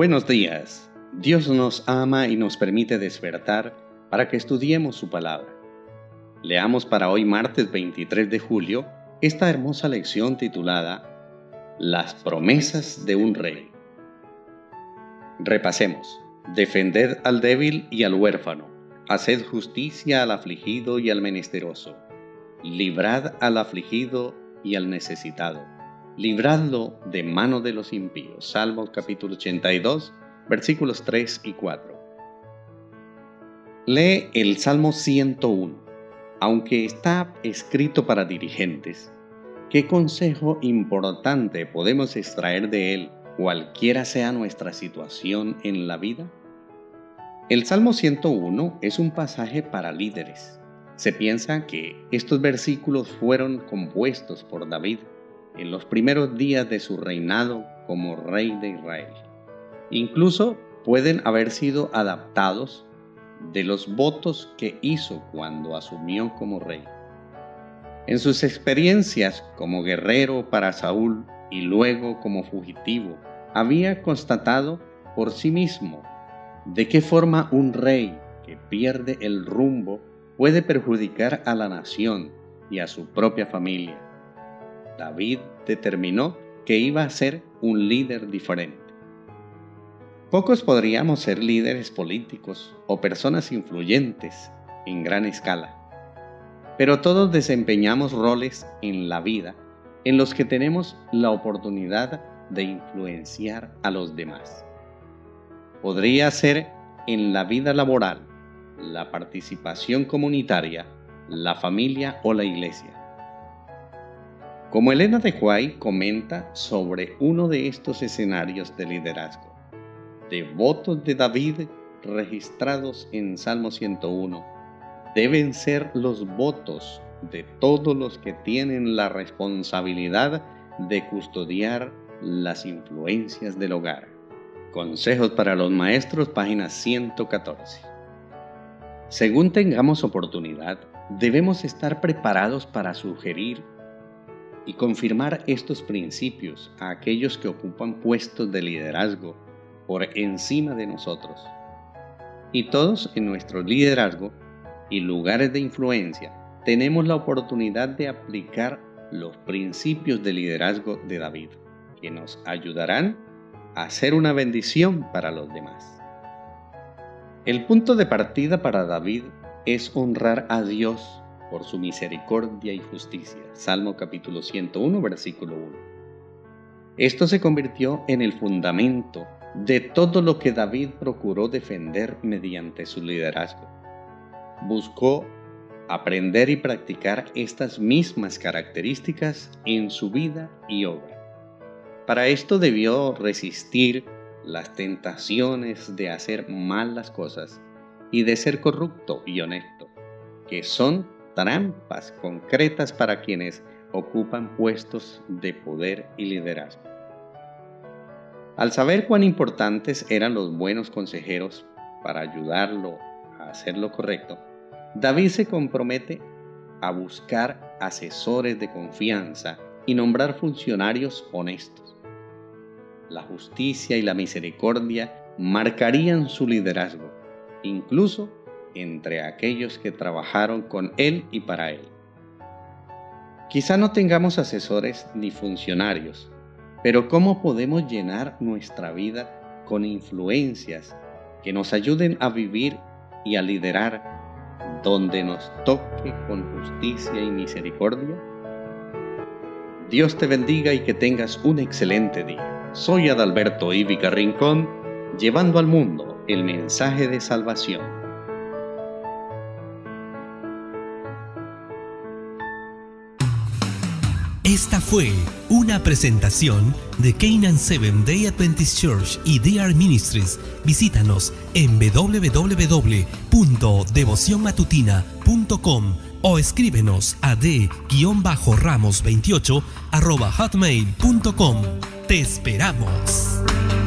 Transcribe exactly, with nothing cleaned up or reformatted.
Buenos días. Dios nos ama y nos permite despertar para que estudiemos su palabra. Leamos para hoy, martes veintitrés de julio, esta hermosa lección titulada Las promesas de un rey. Repasemos. Defended al débil y al huérfano. Haced justicia al afligido y al menesteroso. Librad al afligido y al necesitado. Libradlo de mano de los impíos. Salmos capítulo ochenta y dos, versículos tres y cuatro. Lee el Salmo ciento uno. Aunque está escrito para dirigentes, ¿qué consejo importante podemos extraer de él, cualquiera sea nuestra situación en la vida? El Salmo ciento uno es un pasaje para líderes. Se piensa que estos versículos fueron compuestos por David en los primeros días de su reinado como rey de Israel. Incluso pueden haber sido adaptados de los votos que hizo cuando asumió como rey. En sus experiencias como guerrero para Saúl y luego como fugitivo, había constatado por sí mismo de qué forma un rey que pierde el rumbo puede perjudicar a la nación y a su propia familia. David determinó que iba a ser un líder diferente. Pocos podríamos ser líderes políticos o personas influyentes en gran escala, pero todos desempeñamos roles en la vida en los que tenemos la oportunidad de influenciar a los demás. Podría ser en la vida laboral, la participación comunitaria, la familia o la iglesia. Como Elena de White comenta sobre uno de estos escenarios de liderazgo, de votos de David registrados en Salmo ciento uno, deben ser los votos de todos los que tienen la responsabilidad de custodiar las influencias del hogar. Consejos para los maestros, página ciento catorce. Según tengamos oportunidad, debemos estar preparados para sugerir y confirmar estos principios a aquellos que ocupan puestos de liderazgo por encima de nosotros. Y todos en nuestro liderazgo y lugares de influencia tenemos la oportunidad de aplicar los principios de liderazgo de David, que nos ayudarán a ser una bendición para los demás. El punto de partida para David es honrar a Dios por su misericordia y justicia. Salmo capítulo ciento uno, versículo uno. Esto se convirtió en el fundamento de todo lo que David procuró defender mediante su liderazgo. Buscó aprender y practicar estas mismas características en su vida y obra. Para esto debió resistir las tentaciones de hacer mal las cosas y de ser corrupto y honesto, que son trampas concretas para quienes ocupan puestos de poder y liderazgo. Al saber cuán importantes eran los buenos consejeros para ayudarlo a hacer lo correcto, David se compromete a buscar asesores de confianza y nombrar funcionarios honestos. La justicia y la misericordia marcarían su liderazgo, incluso entre aquellos que trabajaron con él y para él. Quizá no tengamos asesores ni funcionarios, pero ¿cómo podemos llenar nuestra vida con influencias que nos ayuden a vivir y a liderar donde nos toque con justicia y misericordia? Dios te bendiga y que tengas un excelente día. Soy Adalberto Ivica Rincón, llevando al mundo el mensaje de salvación. Esta fue una presentación de Canaan Seventh Day Adventist Church y D R Ministries. Visítanos en w w w punto devoción matutina punto com o escríbenos a d ramos veintiocho arroba hotmail punto com. ¡Te esperamos!